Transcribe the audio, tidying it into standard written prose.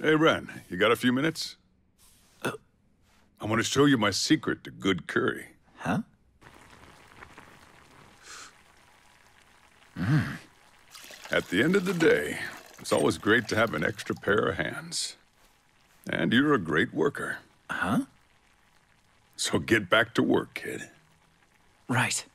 Hey, Ren, you got a few minutes? I want to show you my secret to good curry. Huh? At the end of the day, it's always great to have an extra pair of hands. And you're a great worker. Huh? So get back to work, kid. Right.